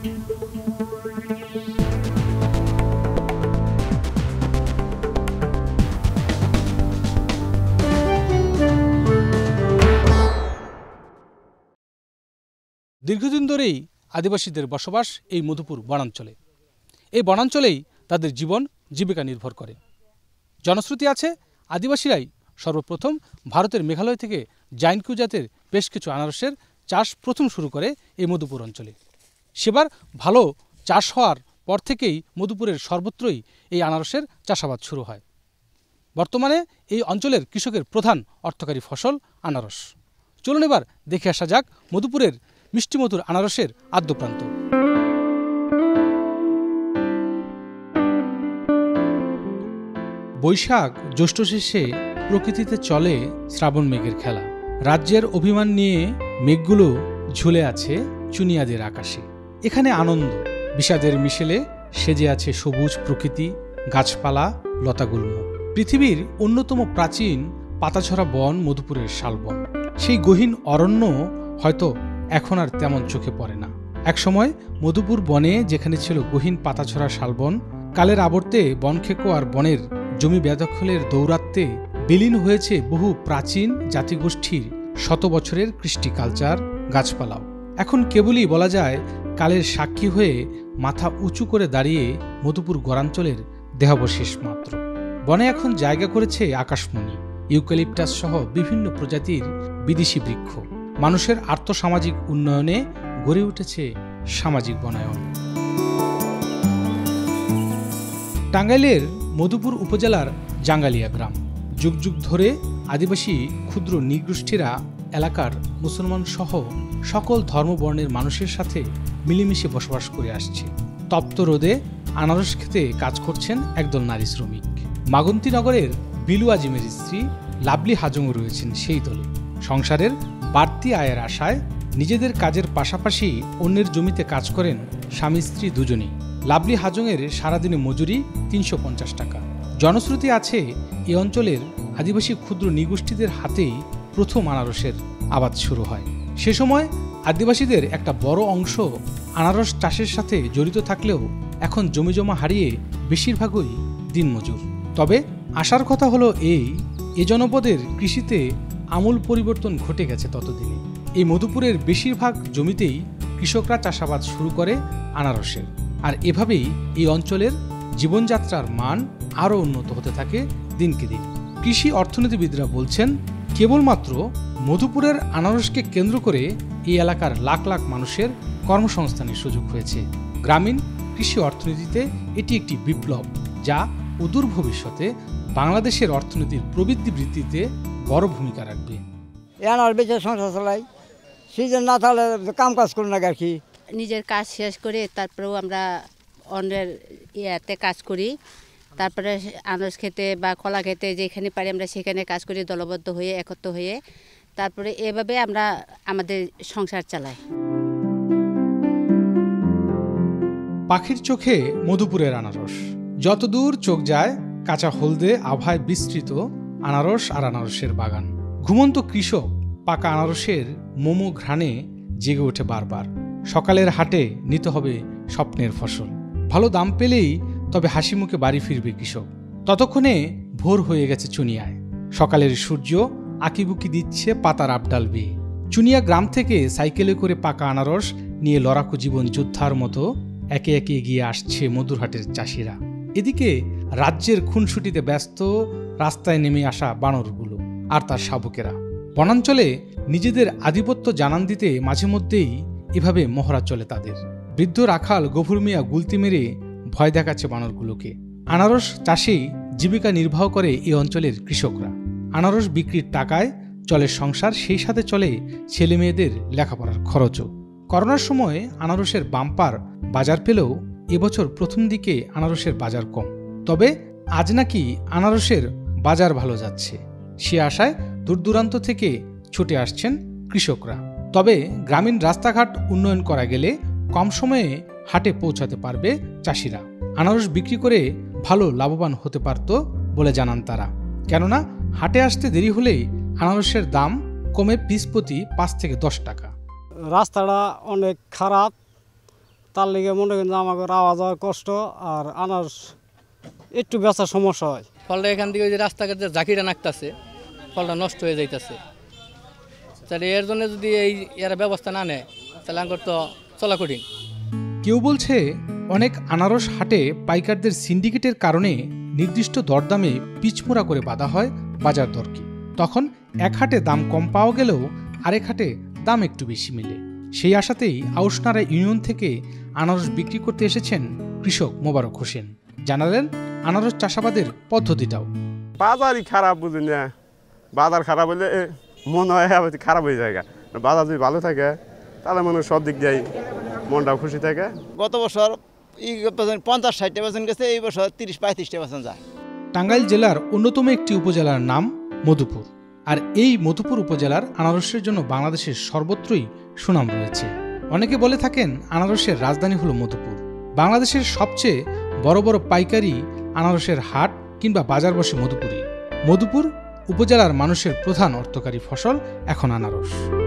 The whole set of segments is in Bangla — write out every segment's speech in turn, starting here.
দীর্ঘদিন ধরেই আদিবাসীদের বসবাস এই মধুপুর বনাঞ্চলে। এই বনাঞ্চলেই তাদের জীবন জীবিকা নির্ভর করে। জনশ্রুতি আছে আদিবাসীরাই সর্বপ্রথম ভারতের মেঘালয় থেকে জাইনকিউ জাতের বেশ কিছু আনারসের চাষ প্রথম শুরু করে এই মধুপুর অঞ্চলে। সেবার ভালো চাষ হওয়ার পর থেকেই মধুপুরের সর্বত্রই এই আনারসের চাষাবাদ শুরু হয়। বর্তমানে এই অঞ্চলের কৃষকের প্রধান অর্থকারী ফসল আনারস। চলুন এবার দেখে আসা যাক মধুপুরের মিষ্টিমধুর আনারসের আদ্যপ্রান্ত। বৈশাখ জ্যৈষ্ঠ শেষে প্রকৃতিতে চলে শ্রাবণ মেঘের খেলা। রাজ্যের অভিমান নিয়ে মেঘগুলো ঝুলে আছে চুনিয়াদের আকাশে। এখানে আনন্দ বিষাদের মিশেলে সেজে আছে সবুজ প্রকৃতি, গাছপালা, লতাগুল্ম। পৃথিবীর অন্যতম প্রাচীন পাতাছড়া বন মধুপুরের শালবন। সেই গহীন অরণ্য হয়তো এখন আর তেমন চোখে পড়ে না। একসময় মধুপুর বনে যেখানে ছিল গহীন পাতাছড়া শালবন, কালের আবর্তে বনখেকো আর বনের জমি বেদখলের দৌরাত্ম্যে বিলীন হয়েছে বহু প্রাচীন জাতিগোষ্ঠীর শত বছরের কৃষ্টি কালচার, গাছপালাও। এখন কেবলই বলা যায় কালের সাক্ষী হয়ে মাথা উঁচু করে দাঁড়িয়ে মধুপুর গড়াঞ্চলের দেহাবশেষ মাত্র। বনে এখন জায়গা করেছে আকাশমণি, ইউক্যালিপটাস সহ বিভিন্ন প্রজাতির বিদেশি বৃক্ষ। মানুষের আর্থসামাজিক উন্নয়নে গড়ে উঠেছে সামাজিক বনায়ন। টাঙ্গাইলের মধুপুর উপজেলার জাঙ্গালিয়া গ্রাম। যুগ যুগ ধরে আদিবাসী ক্ষুদ্র নৃগোষ্ঠীরা এলাকার মুসলমান সহ সকল ধর্মবর্ণের মানুষের সাথে মিলেমিশে বসবাস করে আসছে। তপ্ত রোদে আনারস খেতে কাজ করছেন একদল নারী শ্রমিক। মাগন্তি নগরের বিলু আজিমের স্ত্রী লাভলি হাজং রয়েছেন সেই দলে। সংসারের বাড়তি আয়ের আশায় নিজেদের কাজের পাশাপাশি অন্যের জমিতে কাজ করেন স্বামী স্ত্রী দুজনেই। লাভলি হাজংয়ের সারাদিনে মজুরি ৩৫০ টাকা। জনশ্রুতি আছে এ অঞ্চলের আদিবাসী ক্ষুদ্র নৃগোষ্ঠীদের হাতেই প্রথম আনারসের আবাদ শুরু হয়। সে সময় আদিবাসীদের একটা বড় অংশ আনারস চাষের সাথে জড়িত থাকলেও এখন জমিজমা হারিয়ে বেশিরভাগই দিনমজুর। তবে আশার কথা হলো এই জনপদের কৃষিতে আমূল পরিবর্তন ঘটে গেছে ততদিনে। এই মধুপুরের বেশিরভাগ জমিতেই কৃষকরা চাষাবাদ শুরু করে আনারসের। আর এভাবেই এই অঞ্চলের জীবনযাত্রার মান আরও উন্নত হতে থাকে দিনকে দিন। কৃষি অর্থনীতিবিদরা বলছেন কেবলমাত্র মধুপুরের আনারসকে কেন্দ্র করে এই এলাকার লাখ লাখ মানুষের কর্মসংস্থানের সুযোগ হয়েছে। গ্রামীণ কৃষি অর্থনীতিতে এটি একটি বিপ্লব, যা অদূর ভবিষ্যতে বাংলাদেশের অর্থনীতির প্রবৃদ্ধি বৃদ্ধিতে বড় ভূমিকা রাখবে। আনারস বেচে সংসার চালাই, সিজন না থাকলে কাম কাজ করি না আর কি। নিজের কাজ শেষ করে তারপরেও আমরা অন্যের ইয়াতে কাজ করি। তারপরে আনারস খেতে বা কলা খেতে যেখানে পারি আমরা সেখানে কাজ করি, দলবদ্ধ হয়ে একত্র হয়ে। তারপরে এভাবে আমরা আমাদের সংসার চালাই। পাখির চোখে মধুপুরের আনারস। যতদূর চোখ যায় কাঁচা হলদে আভায় বিস্তৃত আনারস আর আনারসের বাগান। ঘুমন্ত কৃষক পাকা আনারসের মোমো ঘ্রাণে জেগে ওঠে বারবার। সকালের হাটে নিতে হবে স্বপ্নের ফসল। ভালো দাম পেলেই তবে হাসি মুখে বাড়ি ফিরবে কৃষক। ততক্ষণে ভোর হয়ে গেছে চুনিয়ায়। সকালের সূর্য আঁকিবুকি দিচ্ছে পাতার আবডাল বেয়ে। চুনিয়া গ্রাম থেকে সাইকেলে করে পাকা আনারস নিয়ে লড়াকু জীবন যোদ্ধার মতো একে একে এগিয়ে আসছে মধুরহাটের চাষিরা। এদিকে রাজ্যের খুনসুটিতে ব্যস্ত রাস্তায় নেমে আসা বানরগুলো আর তার শাবকেরা। বনাঞ্চলে নিজেদের আধিপত্য জানান দিতে মাঝে মধ্যেই এভাবে মহড়া চলে তাদের। বৃদ্ধ রাখাল গফুর মিয়া গুলতি মেরে ভয় দেখাচ্ছে বানরগুলোকে। আনারস চাষেই জীবিকা নির্বাহ করে এই অঞ্চলের কৃষকরা। আনারস বিক্রির টাকায় চলে সংসার, সেই সাথে চলে ছেলে মেয়েদের লেখাপড়ার খরচও। করোনার সময় আনারসের বাম্পার বাজার পেলেও এবছর প্রথম দিকে আনারসের বাজার কম। তবে আজ নাকি আনারসের বাজার ভালো যাচ্ছে। সে আশায় দূর দূরান্ত থেকে ছুটে আসছেন কৃষকরা। তবে গ্রামীণ রাস্তাঘাট উন্নয়ন করা গেলে কম সময়ে হাটে পৌঁছাতে পারবে চাষিরা। আনারস বিক্রি করে ভালো লাভবান হতে পারত বলে জানান তারা। কেননা হাটে আসতে দেরি হলেই আনারসের দাম কমে পিস প্রতি ৫ থেকে ১০ টাকা। রাস্তাটা অনেক খারাপ, তার লেগে মনে করেন আমাকে আওয়া যাওয়ার কষ্ট আর আনারস একটু বেচার সমস্যা হয়। ফলটা এখান থেকে যে রাস্তাঘাট যে ঝাঁকিটা নাকতেছে ফলটা নষ্ট হয়ে যাইতেছে, তাহলে এর জন্য যদি এরা ব্যবস্থা না নেয় তাহলে আমার তো চলা কঠিন। কেউ বলছে অনেক আনারস হাটে পাইকারদের সিন্ডিকেটের কারণে নির্দিষ্ট দরদামে পিচমোড়া করে বাঁধা হয় বাজার দরকে। তখন এক হাটে দাম কম পাওয়া গেলেও আরেক হাটে দাম একটু বেশি মিলে। সেই আশাতেই আউশনারা ইউনিয়ন থেকে আনারস বিক্রি করতে এসেছেন কৃষক মোবারক হোসেন। জানালেন আনারস চাষাবাদের পদ্ধতিটাও। বাজারই খারাপ, বুঝুন না, বাজার খারাপ হলে মন হয় খারাপ হয়ে যায়। বাজার যদি ভালো থাকে তাহলে মনে হয় সব দিক দিয়ে মনটাও খুশি থাকে। গত বছর 50-60% গেছে, এই বছর 30-35% যায়। টাঙ্গাইল জেলার অন্যতম একটি উপজেলার নাম মধুপুর, আর এই মধুপুর উপজেলার আনারসের জন্য বাংলাদেশের সর্বত্রই সুনাম রয়েছে। অনেকে বলে থাকেন আনারসের রাজধানী হলো মধুপুর। বাংলাদেশের সবচেয়ে বড় বড় পাইকারি আনারসের হাট কিংবা বাজার বসে মধুপুরে। মধুপুর উপজেলার মানুষের প্রধান অর্থকারী ফসল এখন আনারস।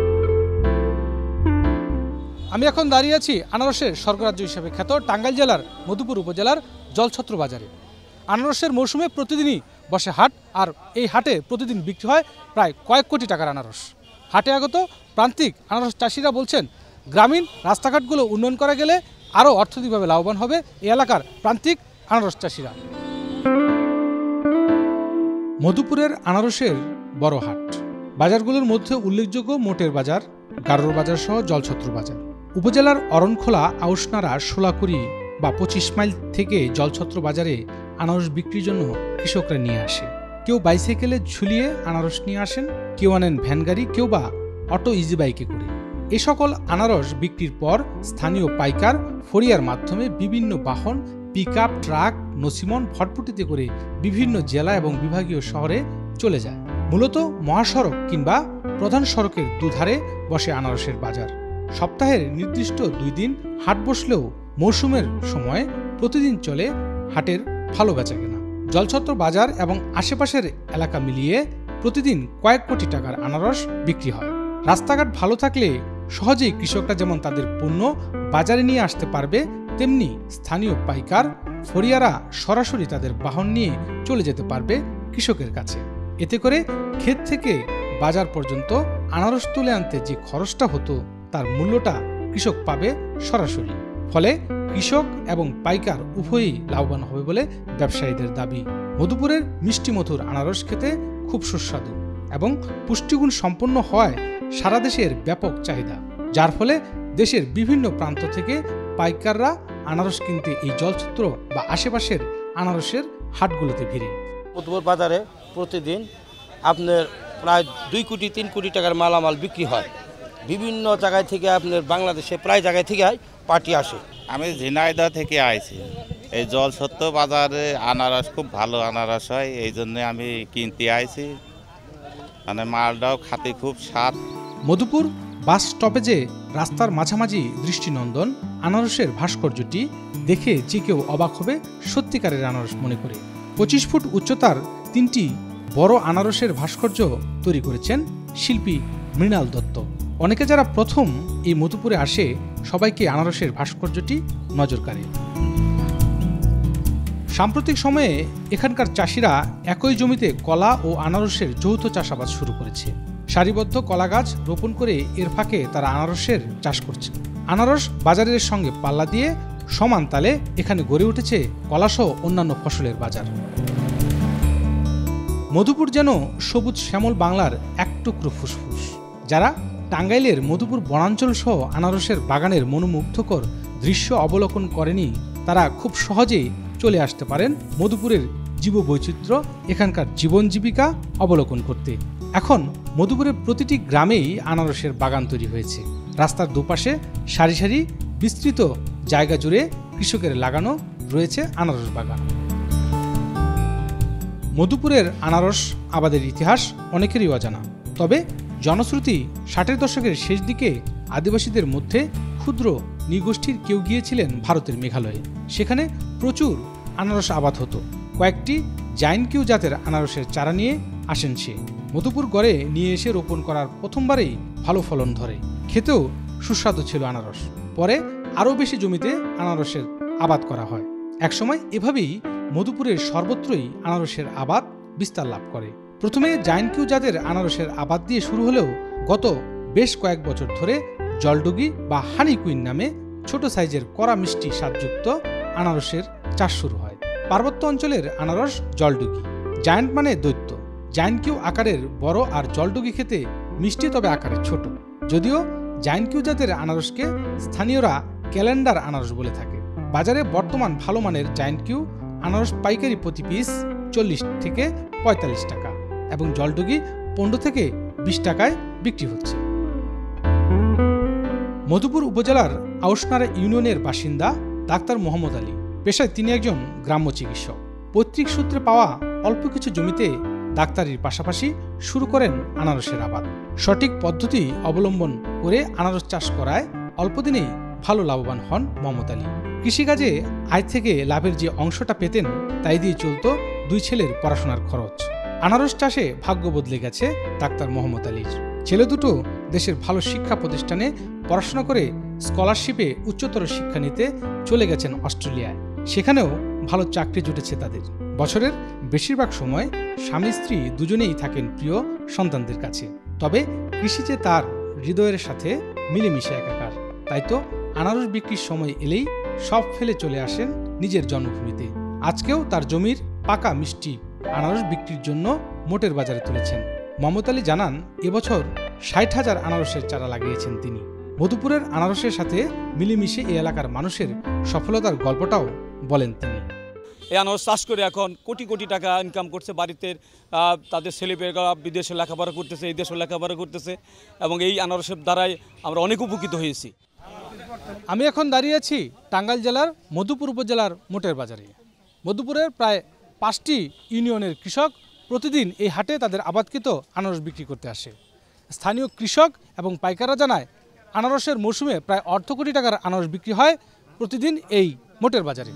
আমি এখন দাঁড়িয়ে আছি আনারসের স্বর্গরাজ্য হিসেবে খ্যাত টাঙ্গাইল জেলার মধুপুর উপজেলার জলছত্র বাজারে। আনারসের মৌসুমে প্রতিদিনই বসে হাট, আর এই হাটে প্রতিদিন বিক্রি হয় প্রায় কয়েক কোটি টাকার আনারস। হাটে আগত প্রান্তিক আনারস চাষিরা বলছেন গ্রামীণ রাস্তাঘাটগুলো উন্নয়ন করা গেলে আরও অর্থনৈতিকভাবে লাভবান হবে এই এলাকার প্রান্তিক আনারস চাষিরা। মধুপুরের আনারসের বড় হাট। বাজারগুলোর মধ্যে উল্লেখযোগ্য মোটের বাজার, গারোর বাজার সহ জলছত্র বাজার। উপজেলার অরণখোলা, আউশনারা, সোলাকুড়ি বা 25 মাইল থেকে জলছত্র বাজারে আনারস বিক্রির জন্য কৃষকরা নিয়ে আসে। কেউ বাইসাইকেলে ঝুলিয়ে আনারস নিয়ে আসেন, কেউ আনেন ভ্যান গাড়ি, কেউ বা অটো ইজি বাইকে করে। এ সকল আনারস বিক্রির পর স্থানীয় পাইকার ফরিয়ার মাধ্যমে বিভিন্ন বাহন, পিকআপ, ট্রাক, নসিমন, ফটফটিতে করে বিভিন্ন জেলা এবং বিভাগীয় শহরে চলে যায়। মূলত মহাসড়ক কিংবা প্রধান সড়কের দুধারে বসে আনারসের বাজার। সপ্তাহের নির্দিষ্ট 2 দিন হাট বসলেও মৌসুমের সময় প্রতিদিন চলে হাটের ভালো বেচাকেনা। জলছত্র বাজার এবং আশেপাশের এলাকা মিলিয়ে প্রতিদিন কয়েক কোটি টাকার আনারস বিক্রি হয়। রাস্তাঘাট ভালো থাকলে সহজেই কৃষকরা যেমন তাদের পণ্য বাজারে নিয়ে আসতে পারবে, তেমনি স্থানীয় পাইকার ফরিয়ারা সরাসরি তাদের বাহন নিয়ে চলে যেতে পারবে কৃষকের কাছে। এতে করে ক্ষেত থেকে বাজার পর্যন্ত আনারস তুলে আনতে যে খরচটা হতো তার মূল্যটা কৃষক পাবে সরাসরি। ফলে কৃষক এবং পাইকার উভয়ই লাভবান হবে বলে ব্যবসায়ীদের দাবি। মধুপুরের মিষ্টি মধুর আনারস খেতে খুব সুস্বাদু এবং পুষ্টিগুণ সম্পন্ন হওয়ায় সারা দেশের ব্যাপক চাহিদা, যার ফলে দেশের বিভিন্ন প্রান্ত থেকে পাইকাররা আনারস কিনতে এই জলছত্র বা আশেপাশের আনারসের হাটগুলোতে ভিড়ে। মধুপুর বাজারে প্রতিদিন আপনার প্রায় 2 কোটি 3 কোটি টাকার মালামাল বিক্রি হয়। বিভিন্ন জায়গায় থেকে আপনার বাংলাদেশে প্রায় জায়গায় থেকে পার্টি আসে। আমি ঝিনাইদহ থেকে আইছি। এই জলছত্র বাজারে আনারস খুব ভালো আনারস হয়, এই জন্য আমি কিনতে আইছি। মানে মালটাও খাতে খুব স্বাদ। মধুপুর বাস স্টপেজে রাস্তার মাঝামাঝি দৃষ্টিনন্দন আনারসের ভাস্কর্যটি দেখে যে কেউ অবাক হবে সত্যিকারের আনারস মনে করে। 25 ফুট উচ্চতার 3টি বড় আনারসের ভাস্কর্য তৈরি করেছেন শিল্পী মৃণাল দত্ত। অনেকে যারা প্রথম এই মধুপুরে আসে সবাইকে আনারসের ভাস্কর্যটি নজর কাড়ে। সাম্প্রতিক সময়ে এখানকার চাষিরা একই জমিতে কলা ও আনারসের যৌথ চাষাবাদ শুরু করেছে। সারিবদ্ধ কলা গাছ রোপণ করে এর ফাঁকে তারা আনারসের চাষ করছে। আনারস বাজারের সঙ্গে পাল্লা দিয়ে সমান তালে এখানে গড়ে উঠেছে কলাসহ অন্যান্য ফসলের বাজার। মধুপুর যেন সবুজ শ্যামল বাংলার এক টুকরো ফুসফুস। যারা টাঙ্গাইলের মধুপুর বনাঞ্চল সহ আনারসের বাগানের মনোমুগ্ধকর দৃশ্য অবলোকন করেনি, তারা খুব সহজেই চলে আসতে পারেন মধুপুরের জীববৈচিত্র্য, এখানকার জীবন জীবিকা অবলোকন করতে। এখন মধুপুরের প্রতিটি গ্রামেই আনারসের বাগান তৈরি হয়েছে। রাস্তার দুপাশে সারি সারি বিস্তৃত জায়গা জুড়ে কৃষকের লাগানো রয়েছে আনারস বাগান। মধুপুরের আনারস আবাদের ইতিহাস অনেকেরই অজানা, তবে জনশ্রুতি 60-এর দশকের শেষ দিকে আদিবাসীদের মধ্যে ক্ষুদ্র নৃগোষ্ঠীর কেউ গিয়েছিলেন ভারতের মেঘালয়ে। সেখানে প্রচুর আনারস আবাদ হতো। কয়েকটি জাইন কিউ জাতের আনারসের চারা নিয়ে আসেন সে। মধুপুর গড়ে নিয়ে এসে রোপণ করার প্রথমবারেই ভালো ফলন ধরে। খেতেও সুস্বাদু ছিল আনারস। পরে আরও বেশি জমিতে আনারসের আবাদ করা হয়। একসময় এভাবেই মধুপুরের সর্বত্রই আনারসের আবাদ বিস্তার লাভ করে। প্রথমে জায়ান্ট কিউ জাতের আনারসের আবাদ দিয়ে শুরু হলেও গত বেশ কয়েক বছর ধরে জলডুগি বা হানি কুইন নামে ছোট সাইজের কড়া মিষ্টি স্বাদযুক্ত আনারসের চাষ শুরু হয়। পার্বত্য অঞ্চলের আনারস জলডুগি, জায়ান্ট মানে দৈত্য। জায়ান্ট কিউ আকারের বড় আর জলডুগি খেতে মিষ্টি তবে আকারে ছোট। যদিও জায়ান্ট কিউ জাতের আনারসকে স্থানীয়রা ক্যালেন্ডার আনারস বলে থাকে। বাজারে বর্তমান ভালো মানের জায়ান্ট কিউ আনারস পাইকারি প্রতি পিস 40 থেকে 45 টাকা এবং জলডুগি 15 থেকে 20 টাকায় বিক্রি হচ্ছে। মধুপুর উপজেলার আউশনারা ইউনিয়নের বাসিন্দা ডাক্তার মোহাম্মদ আলী। পেশায় তিনি একজন গ্রাম্য চিকিৎসক। পৈতৃক সূত্রে পাওয়া অল্প কিছু জমিতে ডাক্তারির পাশাপাশি শুরু করেন আনারসের আবাদ। সঠিক পদ্ধতি অবলম্বন করে আনারস চাষ করায় অল্প দিনেই ভালো লাভবান হন মোহাম্মদ আলী। কৃষিকাজে আয় থেকে লাভের যে অংশটা পেতেন তাই দিয়ে চলত 2 ছেলের পড়াশোনার খরচ। আনারস চাষে ভাগ্য বদলে গেছে ডাক্তার মোহাম্মদ আলীর। ছেলে দুটো দেশের ভালো শিক্ষা প্রতিষ্ঠানে পড়াশোনা করে স্কলারশিপে উচ্চতর শিক্ষা নিতে চলে গেছেন অস্ট্রেলিয়ায়। সেখানেও ভালো চাকরি জুটেছে তাদের। বছরের বেশিরভাগ সময় স্বামী স্ত্রী দুজনেই থাকেন প্রিয় সন্তানদের কাছে। তবে কৃষি যে তার হৃদয়ের সাথে মিলেমিশে একাকার। তাই তো আনারস বিক্রির সময় এলেই সব ফেলে চলে আসেন নিজের জন্মভূমিতে। আজকেও তার জমির পাকা মিষ্টি আনারস বিক্রির জন্য মোটের বাজারে তুলেছেন। মোহাম্মদ আলী জানান, এবছর 60,000 আনারসের চারা লাগিয়েছেন তিনি। মধুপুরের আনারসের সাথে মিলেমিশে এই এলাকার মানুষের সফলতার গল্পটাও বলেন তিনি। এই আনারস চাষ করে এখন কোটি কোটি টাকা ইনকাম করছে বাড়িতে। তাদের ছেলেমেয়েরা বিদেশে লেখাপড়া করতেছে, এই দেশে লেখাপড়া করতেছে এবং এই আনারসের দ্বারাই আমরা অনেক উপকৃত হয়েছি। আমি এখন দাঁড়িয়ে আছি টাঙ্গাইল জেলার মধুপুর উপজেলার মোটের বাজারে। মধুপুরের প্রায় 5টি ইউনিয়নের কৃষক প্রতিদিন এই হাটে তাদের আবাদকৃত আনারস বিক্রি করতে আসে। স্থানীয় কৃষক এবং পাইকাররা জানায়, আনারসের মৌসুমে প্রায় অর্ধ কোটি টাকার আনারস বিক্রি হয় প্রতিদিন এই মোটের বাজারে।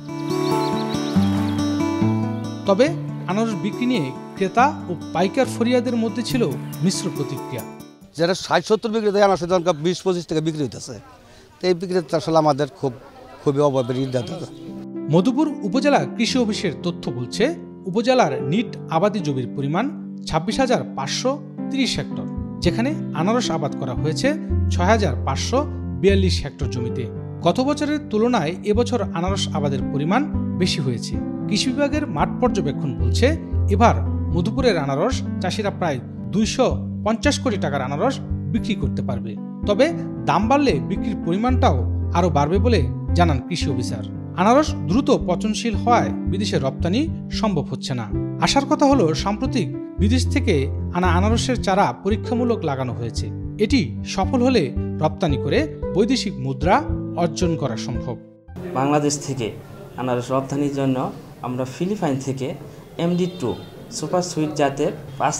তবে আনারস বিক্রি নিয়ে ক্রেতা ও পাইকার ফরিয়াদের মধ্যে ছিল মিশ্র প্রতিক্রিয়া। যেটা 60-70 বিক্রি দেয় আনারস 20-25 টাকা বিক্রি হইতেছে। তো এই বিক্রিতে আসলে আমাদের খুবই অভাবের ইন্দাত। মধুপুর উপজেলা কৃষি অফিসের তথ্য বলছে, উপজেলার নিট আবাদি জমির পরিমাণ 26,530 হেক্টর, যেখানে আনারস আবাদ করা হয়েছে 6,542 হেক্টর জমিতে। গত বছরের তুলনায় এবছর আনারস আবাদের পরিমাণ বেশি হয়েছে। কৃষি বিভাগের মাঠ পর্যবেক্ষণ বলছে, এবার মধুপুরের আনারস চাষিরা প্রায় 250 কোটি টাকার আনারস বিক্রি করতে পারবে। তবে দাম বাড়লে বিক্রির পরিমাণটাও আরও বাড়বে বলে জানান কৃষি অফিসার। আনারস দ্রুত পচনশীল হওয়ায় বিদেশে রপ্তানি সম্ভব হচ্ছে না। আসার কথা হলো, সাম্প্রতিক বিদেশ থেকে আনা আনারসের চারা পরীক্ষামূলক লাগানো হয়েছে। এটি সফল হলে রপ্তানি করে বৈদেশিক মুদ্রা অর্জন করা সম্ভব। বাংলাদেশ থেকে আনারস রপ্তানির জন্য আমরা ফিলিপাইন থেকে MD2 সুপার সুইট জাতের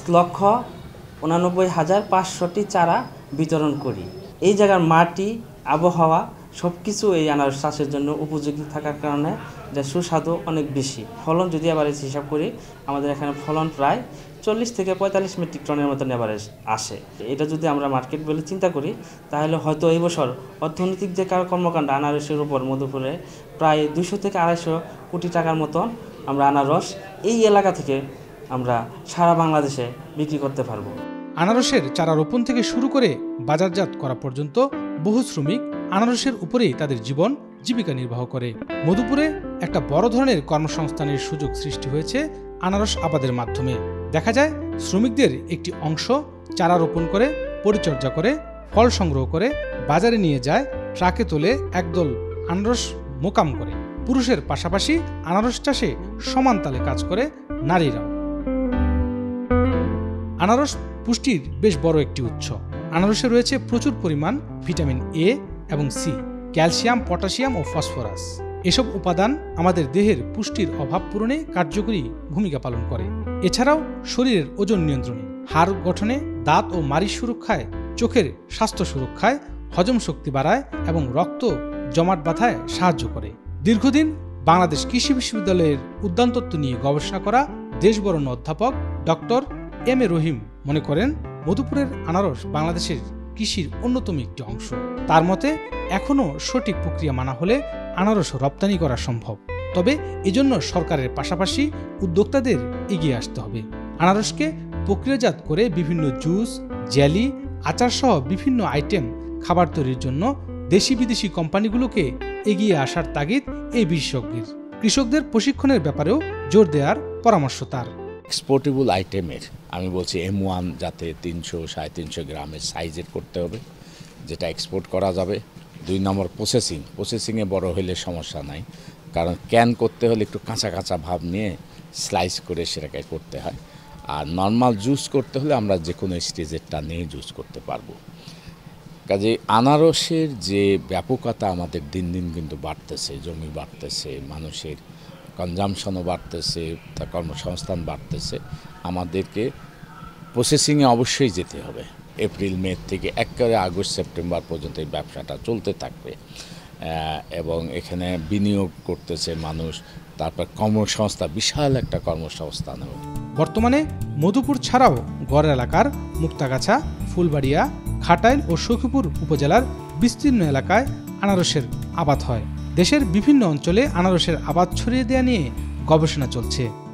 5,89,500টি চারা বিতরণ করি। এই জায়গার মাটি, আবহাওয়া সব কিছু এই আনারস চাষের জন্য উপযোগী থাকার কারণে যা সুস্বাদু অনেক বেশি। ফলন যদি এভারেজ হিসাব করি, আমাদের এখানে ফলন প্রায় 40 থেকে 45 মেট্রিক টনের মতন এভারেজ আসে। এটা যদি আমরা মার্কেট বলে চিন্তা করি, তাহলে হয়তো এই বছর অর্থনৈতিক যে কর্মকাণ্ড আনারসের উপর মধুপুরে প্রায় 200 থেকে 250 কোটি টাকার মতন আমরা আনারস এই এলাকা থেকে আমরা সারা বাংলাদেশে বিক্রি করতে পারবো। আনারসের চারা রোপণ থেকে শুরু করে বাজারজাত করা পর্যন্ত বহু শ্রমিক আনারসের উপরেই তাদের জীবন জীবিকা নির্বাহ করে। মধুপুরে একটা বড় ধরনের কর্মসংস্থানের সুযোগ সৃষ্টি হয়েছে আনারস আবাদের মাধ্যমে। দেখা যায়, শ্রমিকদের একটি অংশ চারা রোপণ করে, পরিচর্যা করে, ফল সংগ্রহ করে বাজারে নিয়ে যায়, ট্রাকে তোলে, একদল আনারস মোকাম করে। পুরুষের পাশাপাশি আনারস চাষে সমান তালে কাজ করে নারীরাও। আনারস পুষ্টির বেশ বড় একটি উৎস। আনারসে রয়েছে প্রচুর পরিমাণ ভিটামিন A এবং C, ক্যালসিয়াম, পটাশিয়াম ও ফসফরাস। এসব উপাদান আমাদের দেহের পুষ্টির অভাব পূরণে কার্যকরী ভূমিকা পালন করে। এছাড়াও শরীরের ওজন নিয়ন্ত্রণে, হাড় গঠনে, দাঁত ও মাড়ির সুরক্ষায়, চোখের স্বাস্থ্য সুরক্ষায়, হজম শক্তি বাড়ায় এবং রক্ত জমাট বাঁধায় সাহায্য করে। দীর্ঘদিন বাংলাদেশ কৃষি বিশ্ববিদ্যালয়ের উদ্যানতত্ত্ব নিয়ে গবেষণা করা দেশবরণ্য অধ্যাপক ডক্টর M.A. রহিম মনে করেন, মধুপুরের আনারস বাংলাদেশের কৃষির অন্যতম একটি অংশ। তার মতে এখনও সঠিক প্রক্রিয়া মানা হলে আনারস রপ্তানি করা সম্ভব। তবে এজন্য সরকারের পাশাপাশি উদ্যোক্তাদের এগিয়ে আসতে হবে। আনারসকে প্রক্রিয়াজাত করে বিভিন্ন জুস, জেলি, আচার সহ বিভিন্ন আইটেম খাবার তৈরির জন্য দেশি বিদেশি কোম্পানিগুলোকে এগিয়ে আসার তাগিদ এই বিশেষজ্ঞের। কৃষকদের প্রশিক্ষণের ব্যাপারেও জোর দেওয়ার পরামর্শ তার। এক্সপোর্টেবল আইটেমের আমি বলছি M1 যাতে 300-350 গ্রামের সাইজের করতে হবে, যেটা এক্সপোর্ট করা যাবে। 2 নম্বর প্রসেসিংয়ে বড় হলে সমস্যা নাই, কারণ ক্যান করতে হলে একটু কাঁচা কাঁচা ভাব নিয়ে স্লাইস করে সেটাকে করতে হয়। আর নর্মাল জুস করতে হলে আমরা যে কোনো স্টেজেরটা নিয়ে জুস করতে পারবো। কাজে আনারসের যে ব্যাপকতা আমাদের দিন দিন কিন্তু বাড়তেছে, জমি বাড়তেছে, মানুষের কনজামশনও বাড়তেছে, তার কর্মসংস্থান বাড়তেছে। আমাদেরকে প্রসেসিংয়ে অবশ্যই যেতে হবে। এপ্রিল মে থেকে একেবারে আগস্ট সেপ্টেম্বর পর্যন্ত এই ব্যবসাটা চলতে থাকবে এবং এখানে বিনিয়োগ করতেছে মানুষ, তারপর কর্মসংস্থান, বিশাল একটা কর্মসংস্থান হবে। বর্তমানে মধুপুর ছাড়াও গড় এলাকার মুক্তাগাছা, ফুলবাড়িয়া, ঘাটাইল ও সখীপুর উপজেলার বিস্তীর্ণ এলাকায় আনারসের আবাদ হয়। দেশের বিভিন্ন অঞ্চলে আনারসের আবাদ ছড়িয়ে দেওয়া নিয়ে গবেষণা চলছে।